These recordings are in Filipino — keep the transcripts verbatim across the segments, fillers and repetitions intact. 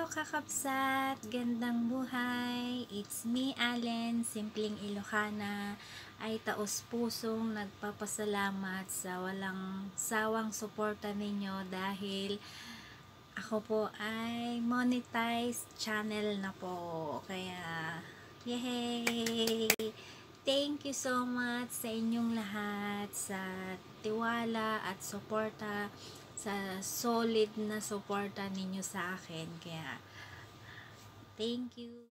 kakapsat! Gandang buhay! It's me, Allen, Simpleng Ilocana, ay taos-pusong nagpapasalamat sa walang sawang suporta ninyo dahil ako po ay monetized channel na po. Kaya, yay! Thank you so much sa inyong lahat sa tiwala at suporta, sa solid na suporta ninyo sa akin. Kaya, thank you.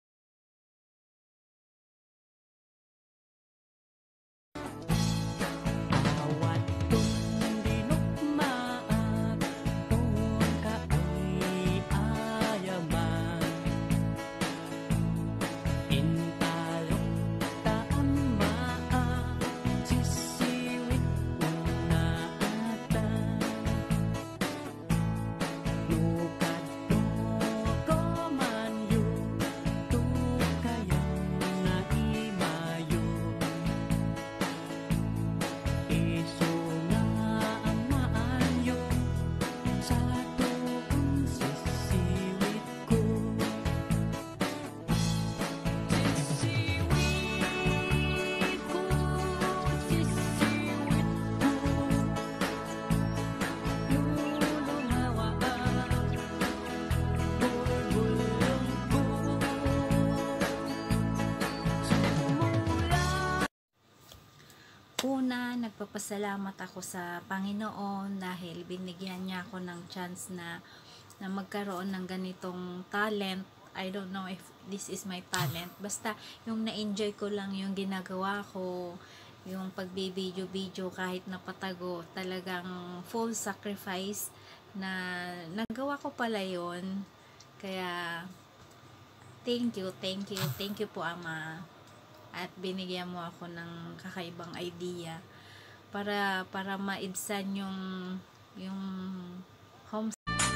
Una, nagpapasalamat ako sa Panginoon dahil binigyan niya ako ng chance na, na magkaroon ng ganitong talent. I don't know if this is my talent. Basta yung na-enjoy ko lang yung ginagawa ko, yung pagbibideo-video kahit napatago, talagang full sacrifice na nagawa ko pala yun. Kaya, thank you, thank you, thank you po Ama. At binigyan mo ako ng kakaibang idea para para maibsan yung yung home.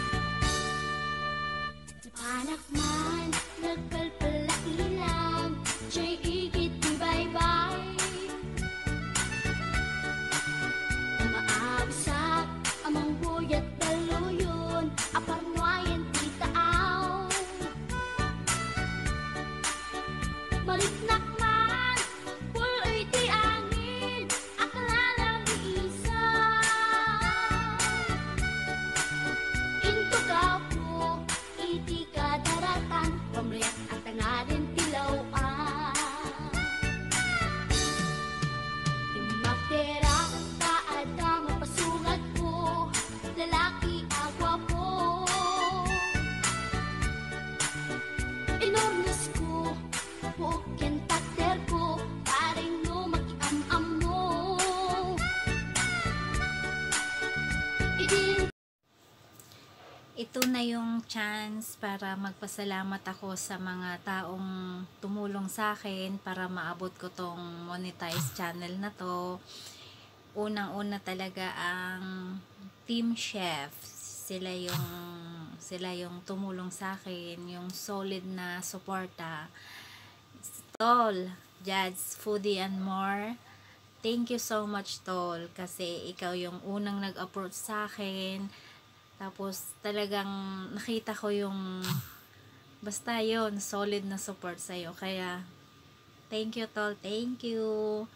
Anak man, nagkalpalailang, siya'y igit ni bye-bye. Umaabisak, amang buyat daluyon, aparnuayan titaaw. Maritnak man, puloy ti angin, akala lang iisa. Into gapo, iti kadaratan, pamriyak at tangarin tilawan. Timaktera, kaada mapasugat ko, lalaki agwa po. Enormous ko, bukyan takder ko, paring no makiam-am mo. Idin Ito na yung chance para magpasalamat ako sa mga taong tumulong sa akin para maabot ko tong monetized channel na to. Unang-una talaga ang Team Chef. Sila yung sila yung tumulong sa akin, yung solid na suporta. Tol, Jad's Foodie and More. Thank you so much, Tol, kasi ikaw yung unang nag-approach sa akin. Tapos talagang nakita ko yung basta yon solid na support sa'yo. Kaya thank you, Tol, thank you.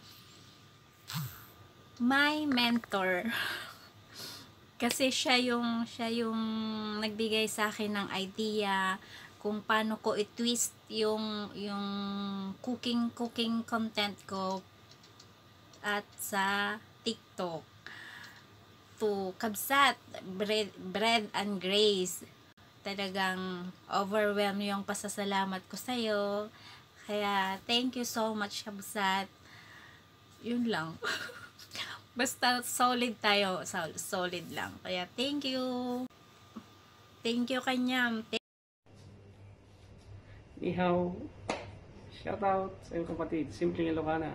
My mentor. Kasi siya yung siya yung nagbigay sa akin ng idea kung paano ko i-twist yung yung cooking cooking content ko at sa TikTok to Kabsat bread, bread and Grace. Talagang overwhelmed yung pasasalamat ko sa iyo. Kaya thank you so much, Kabsat. Yun lang. Basta solid tayo, solid lang. Kaya thank you. Thank you kanyam. Ni hao, shout out sa iyong kapatid, Simpleng Ilocana.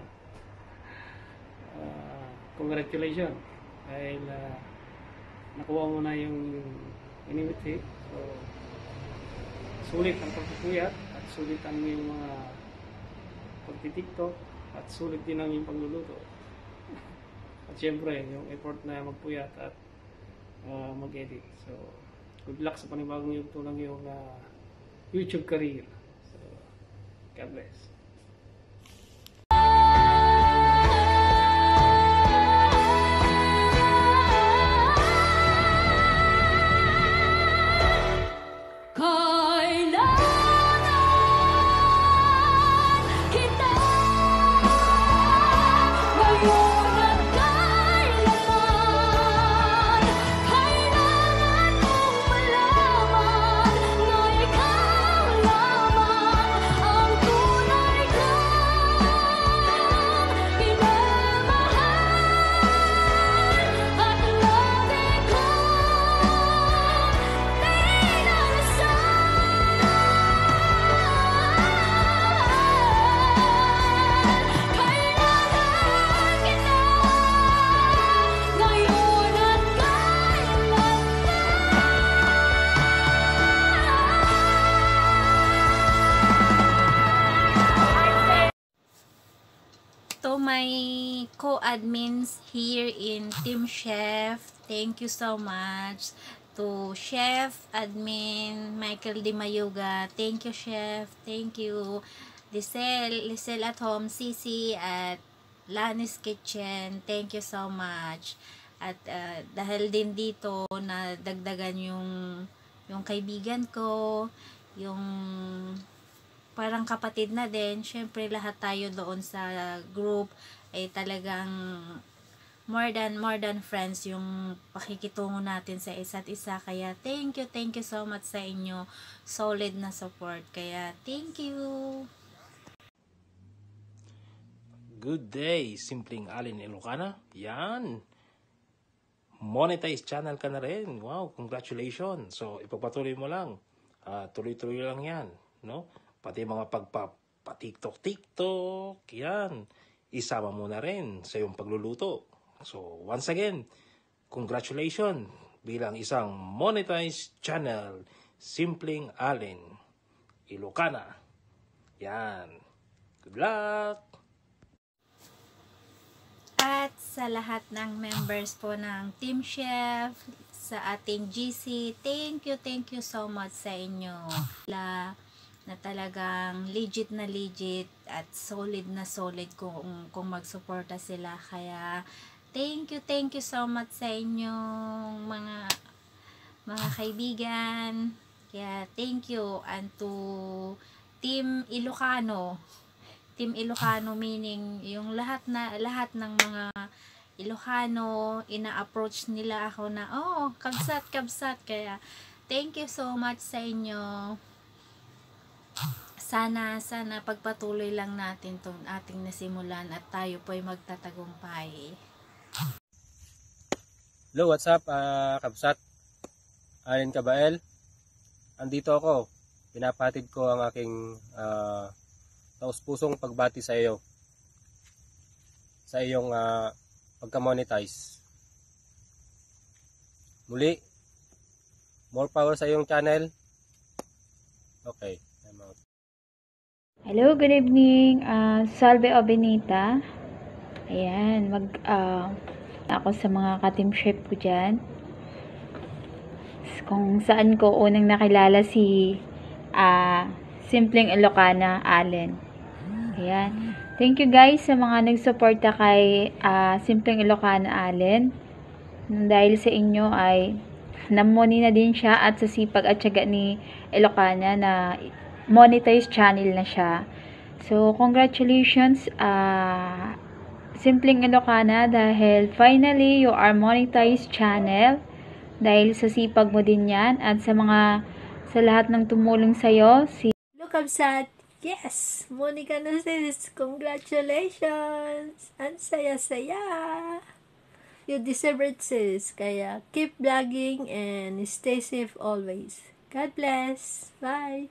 Uh, congratulations dahil uh, nakuha mo na yung inimiti. So, sulit ang pagpupuyat at sulit ang iyong mga pagtitiktok at sulit din ang iyong pagluluto. At syempre, yung effort na magpuyat at uh, mag-edit. So, good luck sa panibagong YouTube ng iyong uh, YouTube career. So, God bless. Kailangan kita ngayon at kailanman. Kailangan mong malaman na ikaw lamang ang tunay kong minamahal at lagi kong To my co-admins here in Team Chef, thank you so much. To Chef Admin Michael Di Mayuga, thank you Chef, thank you. Lisel, Lisel at Home, Cici at Lanis Kitchen, thank you so much. At uh, dahil din dito na dagdagan yung yung kaibigan ko, yung parang kapatid na din, syempre lahat tayo doon sa group ay talagang more than more than friends yung pakikitungo natin sa isa't isa. Kaya thank you, thank you so much sa inyo, solid na support. Kaya thank you. Good day, Simpleng Allen Ilocana. Yan. Monetize channel ka na rin. Wow, congratulations. So, ipagpatuloy mo lang. Uh, tuloy-tuloy lang yan. No? Pati mga pagpa-tiktok-tiktok, yan. Isama mo na rin sa iyong pagluluto. So, once again, congratulations bilang isang monetized channel, Simpleng Allen Ilocana. Yan. Good luck! At sa lahat ng members po ng Team Chef, sa ating G C, thank you, thank you so much sa inyo. La, na talagang legit na legit at solid na solid kung, kung magsuporta sila. Kaya, thank you, thank you so much sa inyong mga, mga kaibigan. Kaya, thank you. And to Team Ilocano, Team Ilocano meaning yung lahat na lahat ng mga Ilocano, ina-approach nila ako na, oh, kabsat, kabsat. Kaya, thank you so much sa inyo. Sana, sana pagpatuloy lang natin itong ating nasimulan at tayo po ay magtatagumpay. Hello, what's up, uh, kabsat? Allen Cabael. Andito ako. Pinapatid ko ang aking uh, taus-pusong pagbati sa iyo. Sa iyong uh, pagka-monetize. Muli, more power sa iyong channel. Okay, I'm out. Hello, good evening. Uh, Salve o Benita. Ayan, mag uh, ako sa mga ka-team chef ko dyan. Kung saan ko unang nakilala si uh, Simpleng Ilocana Allen. Ayan. Thank you guys sa mga nagsuporta kay uh, Simpleng Ilocana Allen. Dahil sa inyo ay namoni na din siya at sa sipag at tiyaga ni Ilocana na monetized channel na siya. So, congratulations uh, Simpleng Ilocana dahil finally you are monetized channel dahil sa sipag mo din yan at sa mga sa lahat ng tumulong sa'yo. Si Look Kabsat, yes! Monica na sis, congratulations! Ang saya-saya! You deserve it sis, kaya keep vlogging and stay safe always. God bless! Bye!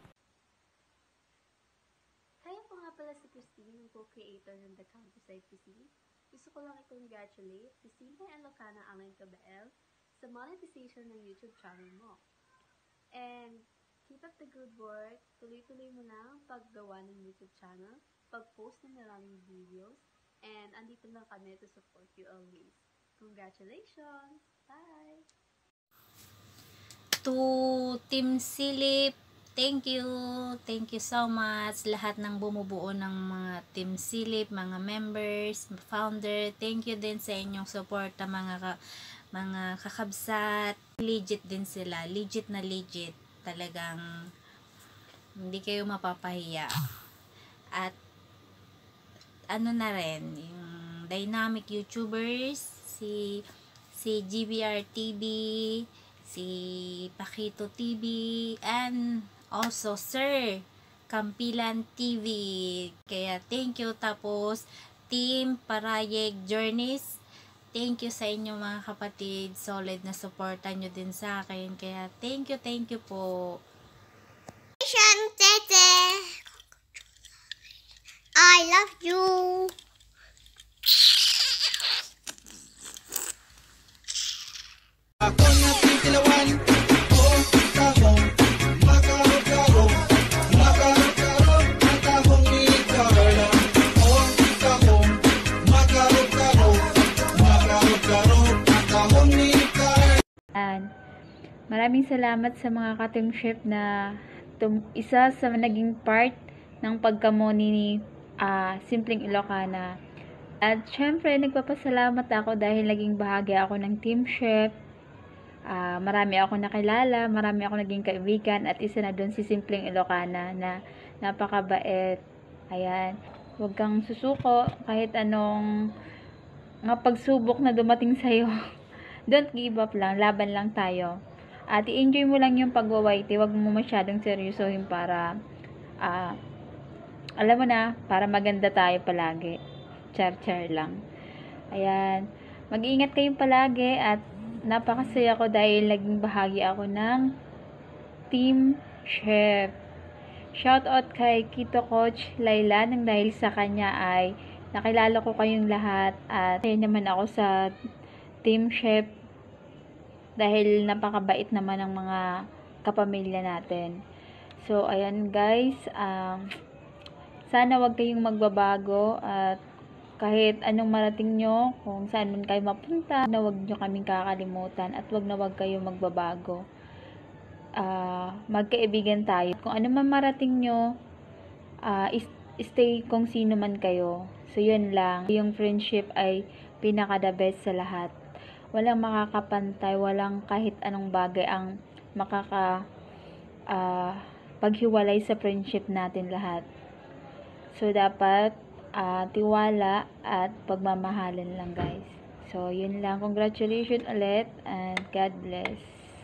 Kaya po nga pala si Christine, yung co-creator ng The Countryside Cuisine. Gusto ko lang i-congratulate si Simpleng Ilocana Allen Cabael sa monetization ng YouTube channel mo. And keep up the good work, tuloy-tuloy mo lang paggawa ng YouTube channel, pag-post ng maraming videos, and andito lang kami to support you always. Congratulations! Bye! To Team Silip, thank you, thank you so much lahat ng bumubuo ng mga Team Silip, mga members, founder. Thank you din sa inyong suporta mga ka, mga kakabsat. Legit din sila, legit na legit. Talagang hindi kayo mapapahiya. At ano na rin, yung dynamic YouTubers, si si G B R T V, si Pakito T V, and also Sir Kampilan T V. Kaya thank you. Tapos Team Parayeg Journeys, thank you sa inyo mga kapatid. Solid na suporta nyo din sa akin. Kaya thank you, thank you po. Tete, I love you. Maraming salamat sa mga ka-teamship na tum isa sa naging part ng pagkamoni ni uh, Simpleng Ilocana. At syempre, nagpapasalamat ako dahil naging bahagi ako ng teamship. Uh, marami ako nakilala, marami ako naging kaibigan, at isa na doon si Simpleng Ilocana na napakabait. Ayan, huwag kang susuko kahit anong mga pagsubok na dumating sa'yo. Don't give up lang, laban lang tayo. At i-enjoy mo lang yung pag-wawaiti, huwag mo masyadong seryosohin para, uh, alam mo na, para maganda tayo palagi. Char-char lang. Ayan, mag-iingat kayong palagi at napakasaya ko dahil naging bahagi ako ng Team Chef. Shoutout kay Kito Coach Laila nang dahil sa kanya ay nakilala ko kayong lahat at ayun naman ako sa Team Chef dahil napakabait naman ng mga kapamilya natin. So, ayan guys, um, sana wag kayong magbabago at kahit anong marating nyo, kung saan man kayo mapunta, na wag nyo kaming kakalimutan at wag na wag kayo magbabago. Uh, magkaibigan tayo. Kung ano man marating nyo, uh, stay kung sino man kayo. So, yun lang. Yung friendship ay pinaka the best sa lahat. Walang makakapantay, walang kahit anong bagay ang makaka uh, paghiwalay sa friendship natin lahat. So, dapat uh, tiwala at pagmamahalan lang guys. So, yun lang. Congratulations ulit and God bless.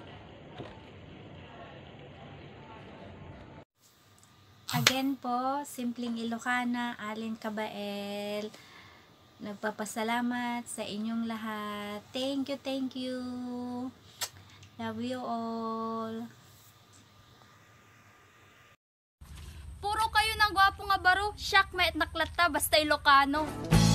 Again po, Simpleng Ilocana, Allen Cabael. Nagpapasalamat sa inyong lahat. Thank you, thank you. Love you all. Puro kayo ng gwapo nga baro, syak may naklata basta Ilocano.